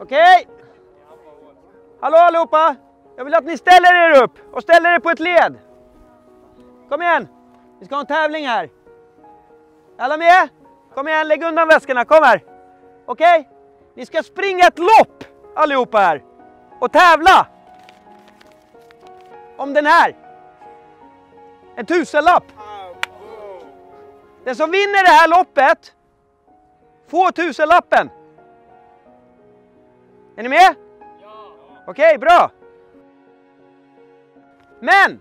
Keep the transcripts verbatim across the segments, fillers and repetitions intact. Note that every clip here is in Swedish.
Okej? Okay. Hallå allihopa! Jag vill att ni ställer er upp och ställer er på ett led. Kom igen! Vi ska ha en tävling här. Alla med? Kom igen, lägg undan väskorna, kom här. Okej? Okay? Ni ska springa ett lopp allihopa här. Och tävla. Om den här. En tusenlapp. Den som vinner det här loppet får tusenlappen. Är ni med? Ja. Okej, okay, bra. Men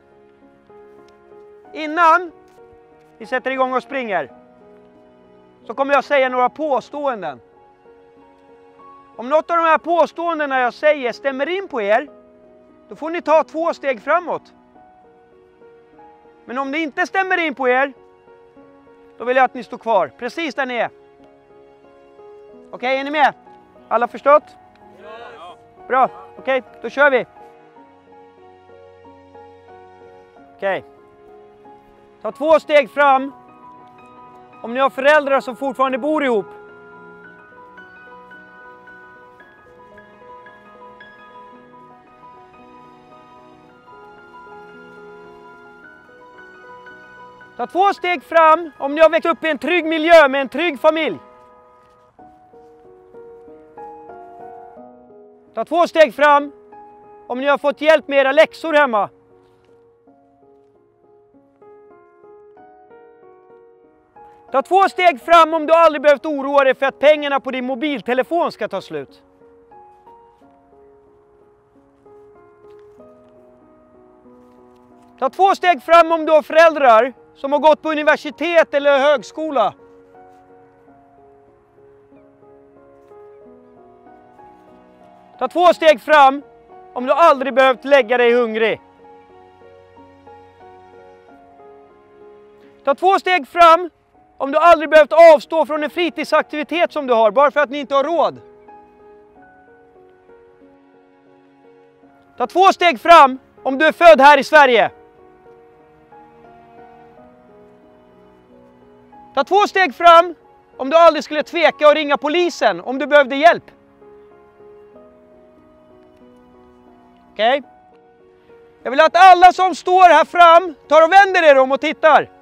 innan vi sätter igång och springer så kommer jag säga några påståenden. Om något av de här påståendena jag säger stämmer in på er, då får ni ta två steg framåt. Men om det inte stämmer in på er, då vill jag att ni står kvar precis där ni är. Okej, okay, är ni med? Alla förstått? Ja. Bra, okej, okay, då kör vi. Okej. Okay. Ta två steg fram om ni har föräldrar som fortfarande bor ihop. Ta två steg fram om ni har växt upp i en trygg miljö med en trygg familj. Ta två steg fram om ni har fått hjälp med era läxor hemma. Ta två steg fram om du aldrig behövt oroa dig för att pengarna på din mobiltelefon ska ta slut. Ta två steg fram om du har föräldrar som har gått på universitet eller högskola. Ta två steg fram om du aldrig behövt lägga dig hungrig. Ta två steg fram om du aldrig behövt avstå från en fritidsaktivitet som du har bara för att ni inte har råd. Ta två steg fram om du är född här i Sverige. Ta två steg fram om du aldrig skulle tveka och ringa polisen om du behövde hjälp. Okej? Okay. Jag vill att alla som står här fram tar och vänder er om och tittar.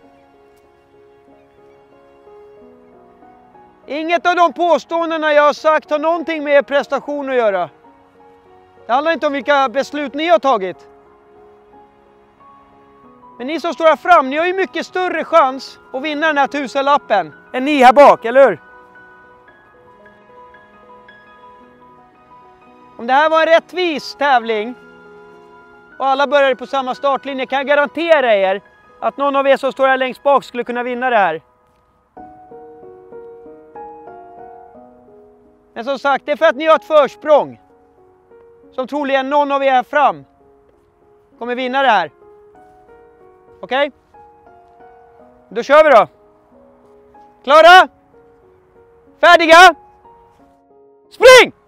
Inget av de påståendena jag har sagt har någonting med er prestation att göra. Det handlar inte om vilka beslut ni har tagit. Men ni som står här fram, ni har ju mycket större chans att vinna den här tusenlappen än ni här bak, eller hur? Om det här var en rättvis tävling och alla började på samma startlinje kan jag garantera er att någon av er som står här längst bak skulle kunna vinna det här. Men som sagt, det är för att ni har ett försprång som troligen någon av er här fram kommer vinna det här. Okej? Okay? Då kör vi då. Klara? Färdiga? Spring!